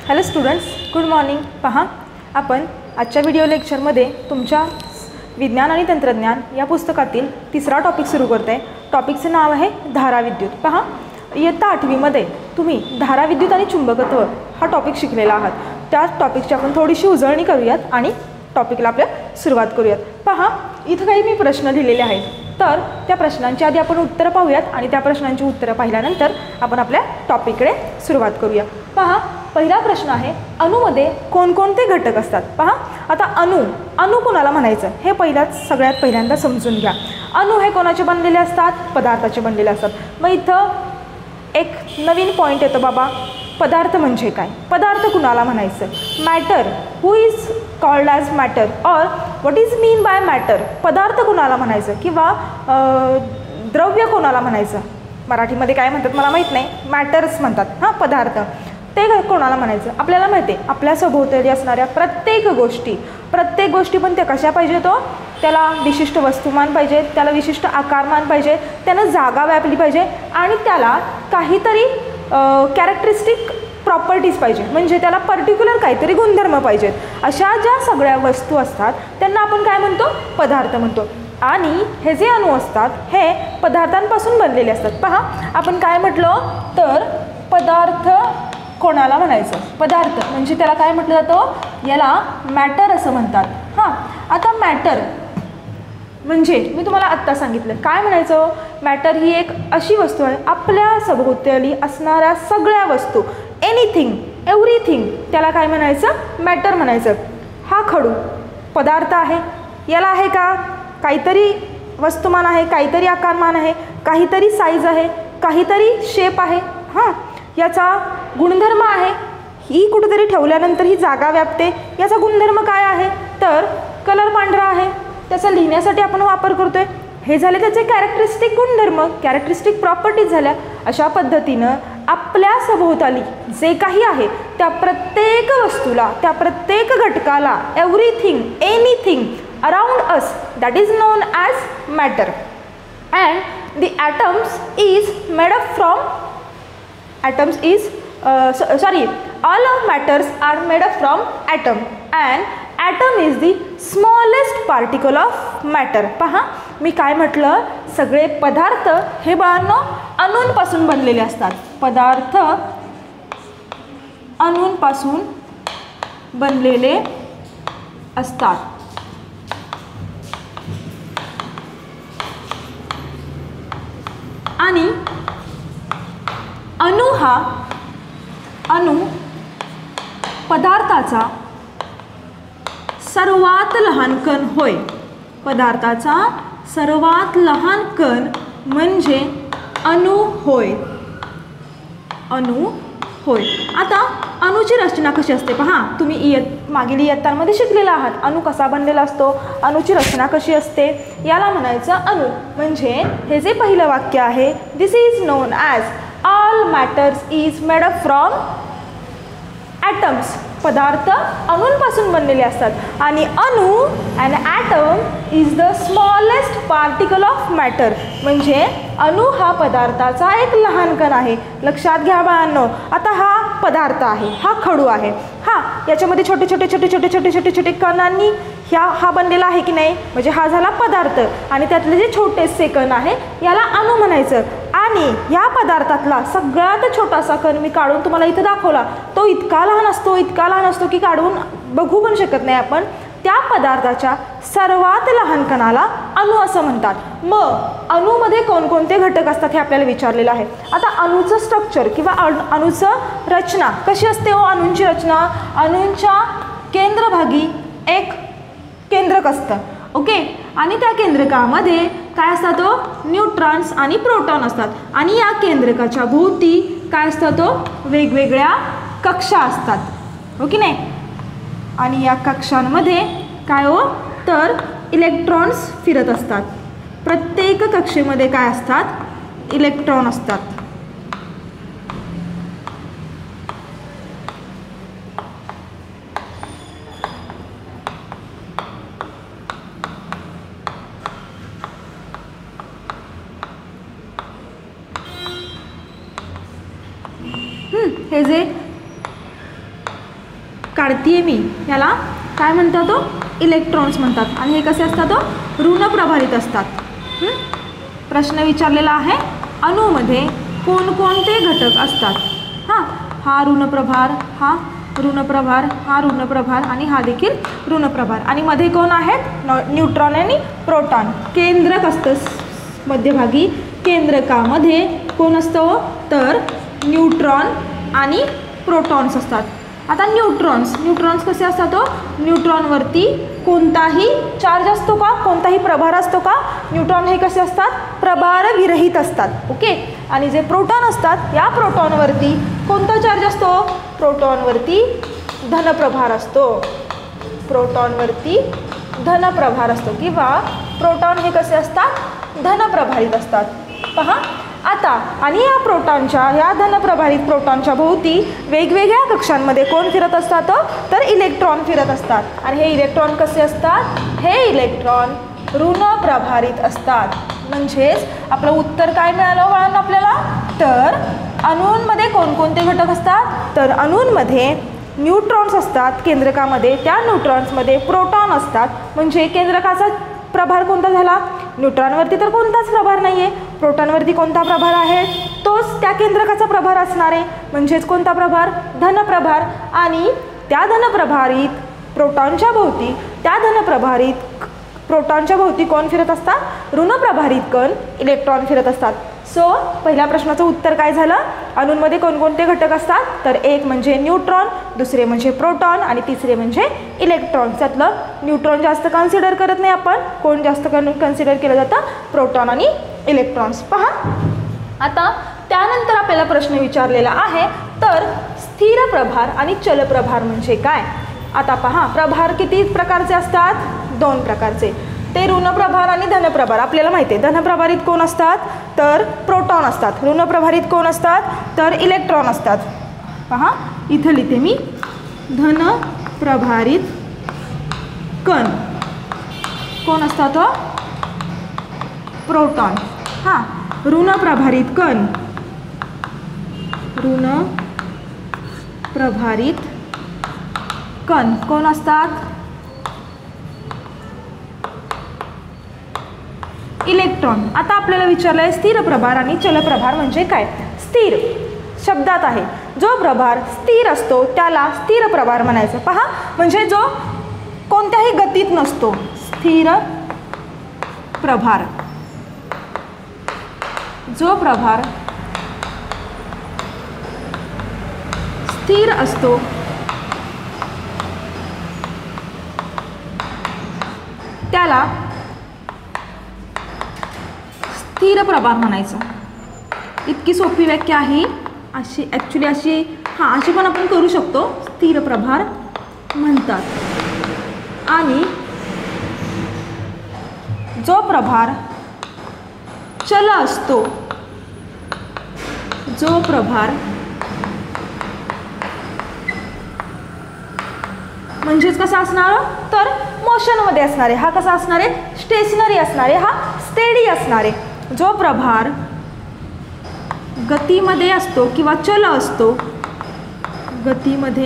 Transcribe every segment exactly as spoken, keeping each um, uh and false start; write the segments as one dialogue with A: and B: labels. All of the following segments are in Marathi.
A: Hello students, good morning. पहा, आपण आजच्या व्हिडिओ लेक्चरमध्ये तुमच्या विज्ञान आणि तंत्रज्ञान या पुस्तकातील तिसरा टॉपिक सुरू करत आहे. टॉपिकचं नाव आहे धाराविद्युत. पहा, इयत्ता आठवीमध्ये तुम्ही धाराविद्युत आणि चुंबकत्व हा टॉपिक शिकलेला आहात. त्या टॉपिकची आपण थोडीशी उजळणी करूयात आणि टॉपिकला आपल्या सुरुवात करूयात. पहा, इथं काही मी प्रश्न लिहिलेले आहेत, तर त्या प्रश्नांची आधी आपण उत्तरं पाहूयात आणि त्या प्रश्नांची उत्तरं पाहिल्यानंतर आपण आपल्या टॉपिककडे सुरुवात करूया. पहा, पहिला प्रश्न आहे, अणूमध्ये कोणकोणते घटक असतात. पहा, आता अणू अणू कोणाला म्हणायचं हे पहिल्याच सगळ्यात पहिल्यांदा समजून घ्या. अणू हे कोणाचे बनलेले असतात? पदार्थाचे बनलेले असतात. मग इथं एक नवीन पॉईंट येतो बाबा, पदार्थ म्हणजे काय? पदार्थ कुणाला म्हणायचं? Matter. Who is called as matter or what is mean by matter? पदार्थ कुणाला म्हणायचं किंवा द्रव्य कोणाला म्हणायचं? मराठीमध्ये काय म्हणतात मला माहीत नाही, मॅटर्स म्हणतात. हां, पदार्थ ते कोणाला म्हणायचं? आपल्याला माहिती आहे, आपल्या सभोवताली असणाऱ्या प्रत्येक गोष्टी प्रत्येक गोष्टी पण त्या कशा पाहिजे? तो त्याला विशिष्ट वस्तुमान पाहिजे, त्याला विशिष्ट आकारमान पाहिजे, त्यानं जागा व्यापली पाहिजे आणि त्याला काहीतरी कॅरेक्टरिस्टिक प्रॉपर्टीज पाहिजे, म्हणजे त्याला पर्टिक्युलर काहीतरी गुणधर्म पाहिजेत. अशा ज्या सगळ्या वस्तू असतात त्यांना आपण काय म्हणतो? पदार्थ म्हणतो. आणि हे जे अणू असतात हे पदार्थांपासून बनलेले असतात. पहा, आपण काय म्हटलं तर पदार्थ कोणाला म्हणायचं? पदार्थ म्हणजे त्याला काय म्हटलं जातं? याला मॅटर असं म्हणतात. हां, आता मॅटर म्हणजे मी तुम्हाला आत्ता सांगितलं काय म्हणायचं. मॅटर ही एक अशी वस्तू आहे, आपल्या सभोवताली असणाऱ्या सगळ्या वस्तू, एनिथिंग एव्हरीथिंग, त्याला काय म्हणायचं? मॅटर म्हणायचं. हा खडू पदार्थ आहे, याला आहे का काहीतरी वस्तुमान आहे, काहीतरी आकारमान आहे, काहीतरी साईज आहे, काहीतरी शेप आहे. हां, याचा गुणधर्म आहे, ही कुठेतरी ठेवल्यानंतर ही जागा व्यापते. याचा गुणधर्म काय आहे तर कलर पांढरा आहे, त्याचा लिहिण्यासाठी आपण वापर करतोय. हे झाले त्याचे कॅरेक्टरिस्टिक गुणधर्म, कॅरेक्टरिस्टिक प्रॉपर्टीज झाल्या. अशा पद्धतीनं आपल्या सभोवताली जे काही आहे त्या प्रत्येक वस्तूला, त्या प्रत्येक घटकाला, everything anything around us, that is known as matter. And the atoms is made up from atoms is uh, so, sorry all of matters are made up from atom and atom is the smallest particle of matter. पहा, मी काय म्हटलं, सगळे पदार्थ हे बाळांनो अणूंपासून बनलेले असतात. पदार्थ अणूंपासून बनलेले असतात. आणि अणू हा अणू पदार्थाचा सर्वात लहान कण होय. पदार्थाचा सर्वात लहान कण म्हणजे अणू होय. अणू होय. आता अणूची रचना कशी असते पहा, तुम्ही इयत मागील इयत्तांमध्ये शिकलेला आहात. अणू कसा बनलेला असतो, अणूची रचना कशी असते, याला म्हणायचं अणू. म्हणजे हे जे पहिलं वाक्य आहे, this is known as all matters is made up from atoms. पदार्थ अणूंपासून बनलेले असतात आणि अणू and atom is the smallest particle of matter. म्हणजे अणू हा पदार्थाचा एक लहान कण आहे. लक्षात घ्या बाळांनो. आता हा पदार्थ आहे, हा खडू आहे. हा, याच्यामध्ये छोटे छोटे छोटे छोटे छोटे छोटे छोटे कणांनी ह्या हा बनलेला आहे की नाही, म्हणजे हा झाला पदार्थ. आणि त्यातले जे छोटेसे कण आहे याला अणू म्हणायचं. आणि या पदार्थातला सगळ्यात छोटासा कण मी काढून तुम्हाला इथं दाखवला, तो इतका लहान असतो इतका लहान असतो की काढून बघू पण शकत नाही आपण. त्या पदार्थाच्या सर्वात लहान कणाला अणू असं म्हणतात. मग अणूमध्ये कोणकोणते घटक असतात हे आपल्याला विचारलेलं आहे. आता अणूचं स्ट्रक्चर किंवा अणूचं रचना कशी असते हो? अणूंची रचना, अणूंच्या केंद्रभागी एक केंद्रक असतं. ओके, आणि त्या केंद्रकामध्ये काय असतात? तो न्यूट्रॉन्स आणि प्रोटॉन असतात. आणि या केंद्रकाच्या भोवती काय असतं? तो वेगवेगळ्या कक्षा असतात. हो की नाही? आणि या कक्षांमध्ये काय हो तर इलेक्ट्रॉन्स फिरत असतात. प्रत्येक कक्षेमध्ये काय असतात? इलेक्ट्रॉन असतात. हे जे काढतीये मी याला काय म्हणतात तो इलेक्ट्रॉन्स म्हणतात आणि हे कसे असतात तो ऋण प्रभारित असतात। प्रश्न विचारलेला आहे अणूमध्ये कोणकोणते घटक असतात। हां हा ऋण प्रभार, हा ऋण प्रभार, हा ऋण प्रभार आणि हा देखील ऋण प्रभार आणि मध्ये कोण आहेत न्यूट्रॉन आणि प्रोटॉन। केंद्रक असतं मध्यभागी, केंद्रकामध्ये कोण असतं तर न्यूट्रॉन आणि प्रोटॉन्स असतात। आता न्यूट्रॉन्स न्यूट्रॉन्स कसे असतात तो न्यूट्रॉनवरती कोणताही चार्ज असतो का, कोणताही प्रभार असतो का। न्यूट्रॉन हे कसे असतात प्रभार विरहित असतात। ओके आणि जे प्रोटॉन असतात या प्रोटॉनवरती कोणता चार्ज असतो प्रोटॉनवरती धनप्रभार असतो। प्रोटॉनवरती धनप्रभार असतो किंवा प्रोटॉन हे कसे असतात धनप्रभारित असतात। पहा आता आणि या प्रोटॉनच्या या धनप्रभारित प्रोटॉनच्या भोवती वेगवेगळ्या कक्षांमध्ये कोण फिरत असतात तर इलेक्ट्रॉन फिरत असतात आणि हे इलेक्ट्रॉन कसे असतात हे इलेक्ट्रॉन ऋण प्रभारित असतात। म्हणजेच आपलं उत्तर काय मिळालं बाळांनो आपल्याला तर अणूंमध्ये कोणकोणते घटक असतात तर अणूंमध्ये न्यूट्रॉन्स असतात केंद्रकामध्ये, त्या न्यूट्रॉन्समध्ये प्रोटॉन असतात। म्हणजे केंद्रकाचा प्रभार कोणता झाला न्यूट्रॉनवरती तर कोणताच प्रभार नाही आहे, प्रोटॉनवरती कोणता प्रभार आहे तोच त्या केंद्रकाचा प्रभार असणार आहे म्हणजेच कोणता प्रभार धनप्रभार आणि त्या धनप्रभारित प्रोटॉनच्या भोवती त्या धनप्रभारित प्रोटॉनच्या भोवती कोण फिरत असतात ऋणप्रभारित कण इलेक्ट्रॉन फिरत असतात। सो पहिल्या प्रश्नाचं उत्तर काय झालं अणूंमध्ये कोणकोणते घटक असतात तर एक म्हणजे न्यूट्रॉन, दुसरे म्हणजे प्रोटॉन आणि तिसरे म्हणजे इलेक्ट्रॉन। त्यातलं न्यूट्रॉन जास्त कन्सिडर करत नाही आपण, कोण जास्त कन्सिडर केलं जातं प्रोटॉन आणि इलेक्ट्रॉन्स। पहा आता त्यानंतर आपल्याला प्रश्न विचारलेला आहे तर स्थिर प्रभार आणि चल प्रभार म्हणजे काय। आता पहा प्रभार किती प्रकारचे असतात दोन प्रकारचे, ते ऋणप्रभार आणि धनप्रभार। आपल्याला माहिती आहे धनप्रभारित कोण असतात तर प्रोटॉन असतात, ऋणप्रभारित कोण असतात तर इलेक्ट्रॉन असतात। पहा इथं लिहिते मी धनप्रभारित कण कोण असतात प्रोटॉन, हां ऋणप्रभारित कण ऋणप्रभारित कण कोण असतात इलेक्ट्रॉन। आता आपल्याला विचारलं आहे स्थिर प्रभार आणि चल प्रभार म्हणजे काय। स्थिर शब्दात आहे जो प्रभार स्थिर असतो त्याला स्थिर प्रभार म्हणायचं। पहा म्हणजे जो कोणत्याही गतीत नसतो स्थिर प्रभार, जो प्रभार स्थिर असतो त्याला स्थिर प्रभार म्हणायचं। इतकी सोपी व्याख्या आहे अशी, ॲक्च्युली अशी हां अशी पण आपण करू शकतो स्थिर प्रभार म्हणतात। आणि जो प्रभार चल असतो, जो प्रभार म्हणजेच कसा असणार तर मोशनमध्ये असणार आहे, हा कसा असणार आहे स्टेशनरी असणार आहे, हा स्टेडी असणार आहे। जो प्रभार गतीमध्ये असतो किंवा चल असतो, गतीमध्ये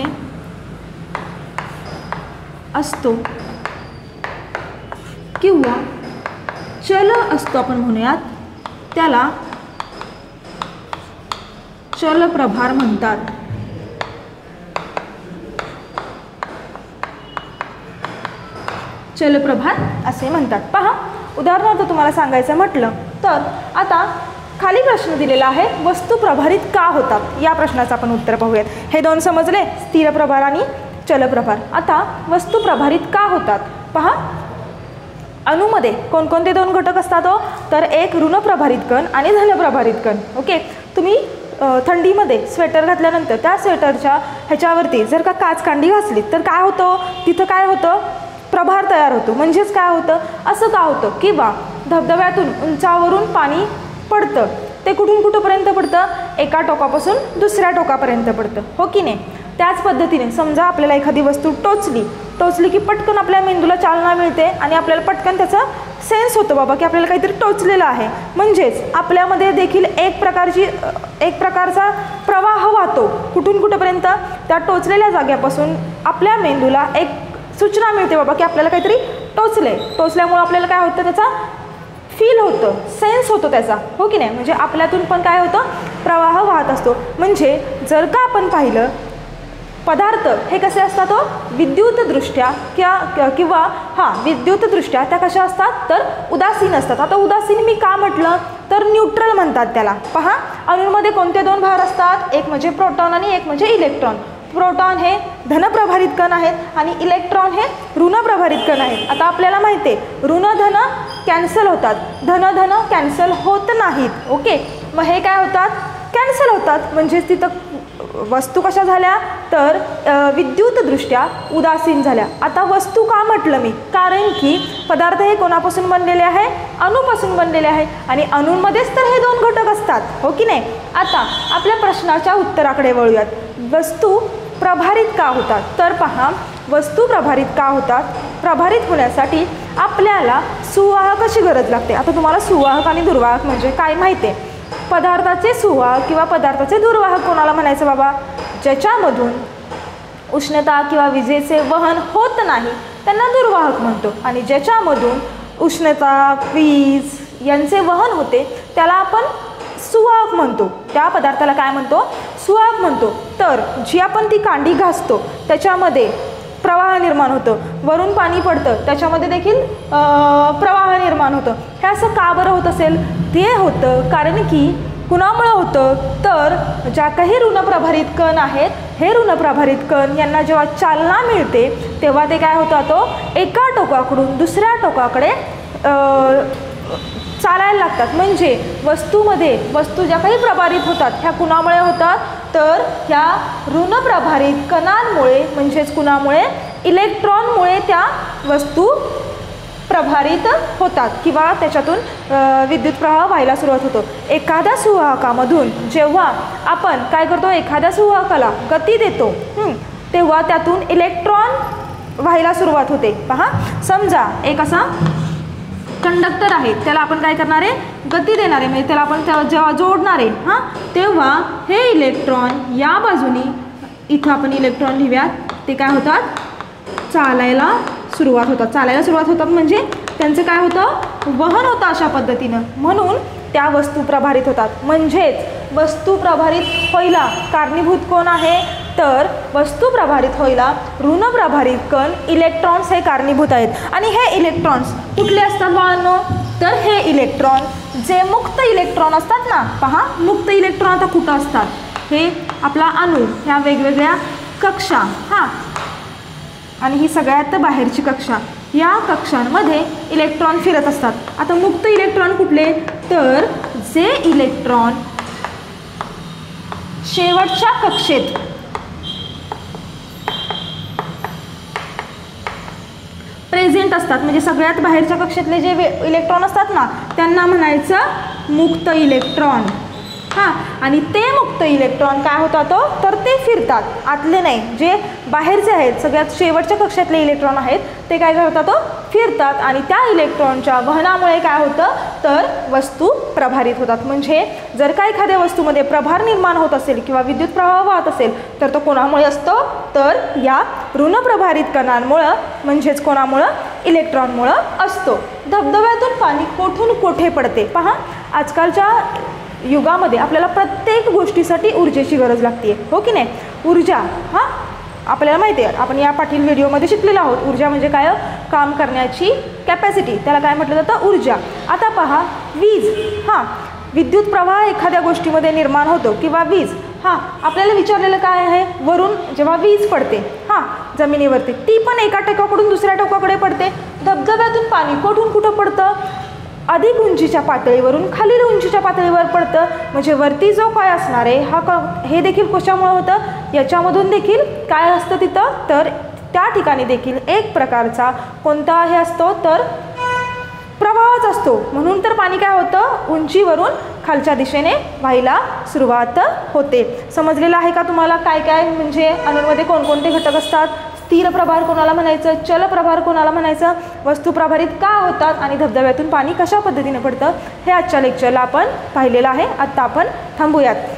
A: असतो किंवा चल असतो आपण म्हणूयात त्याला चल प्रभार म्हणतात। चल प्रभार असे म्हणतात। पहा उदाहरणार्थ तुम्हाला सांगायचं म्हटलं तर आता खाली प्रश्न दिलेला आहे वस्तू प्रभारित का होतात या प्रश्नाचं आपण उत्तर पाहूयात। हे दोन समजले स्थिर प्रभार आणि चल प्रभार। आता वस्तू प्रभारित का होतात पहा अणूमध्ये कोणकोणते दोन घटक असतात तर एक ऋणप्रभारित कण आणि धनप्रभारित कण। ओके तुम्ही थंडीमध्ये स्वेटर घातल्यानंतर त्या स्वेटरच्या ह्याच्यावरती जर का काचकांडी घासली तर काय होतं तिथं काय होतं प्रभार तयार होतो। म्हणजेच काय होतं असं का होतं किंवा धबधब्यातून उंचावरून पाणी पडतं ते कुठून कुठंपर्यंत पडतं एका टोकापासून दुसऱ्या टोकापर्यंत पडतं हो की नाही। त्याच पद्धतीने समजा आपल्याला एखादी वस्तू टोचली टोचली की पटकन आपल्या मेंदूला चालना मिळते आणि आपल्याला पटकन त्याचं सेन्स होतं बाबा की आपल्याला काहीतरी टोचलेलं आहे. म्हणजेच आपल्यामध्ये देखील एक प्रकारची एक प्रकारचा प्रवाह वाहतो कुठून कुठेपर्यंत, त्या टोचलेल्या जाग्यापासून आपल्या मेंदूला एक सूचना मिळते बाबा की आपल्याला काहीतरी टोचले. टोचल्यामुळं आपल्याला काय होतं, त्याचा फील होतं, सेन्स होतो त्याचा, हो की नाही. म्हणजे आपल्यातून पण काय होतं, प्रवाह वाहत असतो. म्हणजे जर का आपण पाहिलं पदार्थ हे कसे असतात, हो विद्युतदृष्ट्या किंवा किंवा हां विद्युतदृष्ट्या त्या कशा असतात तर उदासीन असतात. आता उदासीन मी का म्हटलं तर न्यूट्रल म्हणतात त्याला. पहा अणूंमध्ये कोणते दोन भार असतात, एक म्हणजे प्रोटॉन आणि एक म्हणजे इलेक्ट्रॉन. प्रोटॉन हे धनप्रभारित कण आहेत आणि इलेक्ट्रॉन हे ऋणप्रभारित कण आहेत. आता आपल्याला माहिती आहे ऋण धन कॅन्सल होतात, धन धन कॅन्सल होत नाहीत. ओके, मग हे काय होतात, कॅन्सल होतात. म्हणजेच तिथं वस्तू कशा झाल्या तर विद्युतदृष्ट्या उदासीन झाल्या. आता वस्तू का म्हटलं मी, कारण की पदार्थ हे कोणापासून बनलेले आहे, अणूपासून बनलेले आहे आणि अणूंमध्येच तर हे दोन घटक असतात, हो की नाही. आता आपल्या प्रश्नाच्या उत्तराकडे वळूयात. वस्तू प्रभारित का होतात, तर पहा वस्तू प्रभारित का होतात, प्रभारित होण्यासाठी आपल्याला सुवाहकाची गरज लागते. आता तुम्हाला सुवाहक आणि दुर्वाहक म्हणजे काय माहिती आहे. पदार्थाचे सुवाहक किंवा पदार्थाचे दुर्वाहक कोणाला म्हणायचं बाबा, ज्याच्यामधून उष्णता किंवा विजेचे वहन होत नाही त्यांना दुर्वाहक म्हणतो. आणि ज्याच्यामधून उष्णता वीज यांचे वहन होते त्याला आपण सुवाहक म्हणतो. त्या पदार्थाला काय म्हणतो, सुवाहक म्हणतो. तर जी आपण ती कांडी घासतो त्याच्यामध्ये प्रवाह निर्माण होतं, वरून पाणी पडतं त्याच्यामध्ये देखील प्रवाह निर्माण होतं. हे असं का बरं होत असेल, ते होतं कारण की कुणामुळं होतं तर ज्या काही ऋणप्रभारित कण आहेत हे ऋणप्रभारित कण यांना जेव्हा चालना मिळते तेव्हा ते काय होतात, तो एका टोकाकडून दुसऱ्या टोकाकडे चालायला लागतात. म्हणजे वस्तूमध्ये वस्तू ज्या काही प्रभारित होतात ह्या कुणामुळे होतात तर ह्या ऋणप्रभारित कणांमुळे, म्हणजेच कुणामुळे, इलेक्ट्रॉनमुळे त्या वस्तू प्रभारित होतात किंवा त्याच्यातून विद्युत प्रवाह व्हायला सुरुवात होतो. एखाद्या सुवाहकामधून जेव्हा आपण काय करतो, एखाद्या सुवाहकाला गती देतो तेव्हा त्यातून इलेक्ट्रॉन व्हायला सुरुवात होते. पहा समजा एक असा कंडक्टर आहे, त्याला आपण काय करणार आहे, गती देणार आहे. म्हणजे त्याला आपण जेव्हा जोडणार आहे हां तेव्हा हे इलेक्ट्रॉन या बाजूनी, इथं आपण इलेक्ट्रॉन लिहूयात, ते काय होतात, चालायला सुरुवात होतात. चालायला सुरुवात होतात म्हणजे त्यांचं काय होतं, वहन होतं अशा पद्धतीनं. म्हणून त्या वस्तू प्रभारित होतात. म्हणजेच वस्तू प्रभारित व्हायला कारणीभूत कोण आहे तर वस्तू प्रभारित व्हायला ऋणप्रभारित कण इलेक्ट्रॉन्स हे कारणीभूत आहेत. आणि हे इलेक्ट्रॉन्स कुठले असतात बाळांनो, तर हे इलेक्ट्रॉन जे मुक्त इलेक्ट्रॉन असतात ना, पहा मुक्त इलेक्ट्रॉन आता कुठं असतात, हे आपला अणू ह्या वेगवेगळ्या कक्षा हां आणि ही सगळ्यात बाहेरची कक्षा, या कक्षांमध्ये इलेक्ट्रॉन फिरत असतात. आता मुक्त इलेक्ट्रॉन कुठले तर जे इलेक्ट्रॉन शेवटच्या कक्षेत प्रेझेंट असतात, म्हणजे सगळ्यात बाहेरच्या कक्षेतले जे इलेक्ट्रॉन असतात ना त्यांना म्हणायचं मुक्त इलेक्ट्रॉन हां. आणि ते मुक्त इलेक्ट्रॉन काय होतात तर ते फिरतात, आतले नाही, जे बाहेरचे आहेत सगळ्यात शेवटच्या कक्षातले इलेक्ट्रॉन आहेत ते काय करतात, फिरतात. आणि त्या इलेक्ट्रॉनच्या वहनामुळे काय होतं तर वस्तू प्रभारित होतात. म्हणजे जर का एखाद्या वस्तूमध्ये प्रभार निर्माण होत असेल किंवा विद्युत प्रवाह वाहत असेल तर तो कोणामुळे असतो तर या ऋणप्रभारित कणांमुळं, म्हणजेच कोणामुळं, इलेक्ट्रॉनमुळं असतो. धबधब्यातून पाणी कोठून कोठे पडते. पहा आजकालच्या युगामध्ये आपल्याला प्रत्येक गोष्टीसाठी ऊर्जेची गरज लागते, हो की नाही. ऊर्जा हां आपल्याला माहिती आहे, आपण या पाठील व्हिडिओमध्ये शिकलेलो आहोत. ऊर्जा म्हणजे काय, काम करण्याची कॅपॅसिटी, त्याला काय म्हटलं जातं, ऊर्जा. आता पहा वीज हां, विद्युत प्रवाह एखाद्या गोष्टीमध्ये निर्माण होतो किंवा वीज हां, आपल्याला विचारलेलं काय आहे, वरून जेव्हा वीज पडते हां जमिनीवरती ती पण एका टोकाकडून दुसऱ्या टोकाकडे पडते. धबधब्यातून पाणी कोठून कुठं पडतं, अधिक उंचीच्या पातळीवरून खालील उंचीच्या पातळीवर पडतं. म्हणजे वरती जो काय असणार आहे हा क हे देखील कशामुळं होतं, याच्यामधून देखील काय असतं तिथं तर त्या ठिकाणी देखील एक प्रकारचा कोणता हे असतो तर प्रवाहच असतो. म्हणून तर पाणी काय होतं उंचीवरून खालच्या दिशेने व्हायला सुरुवात होते. समजलेलं आहे का तुम्हाला काय काय म्हणजे अणूंमध्ये कोणकोणते घटक असतात, स्थिर प्रभार कोणाला म्हणायचं, चल प्रभार कोणाला म्हणायचं, वस्तू प्रभारित का होतात आणि धबधब्यातून पाणी कशा पद्धतीने पडतं हे आजच्या लेक्चरला आपण पाहिलेलं आहे. आत्ता आपण थांबूयात.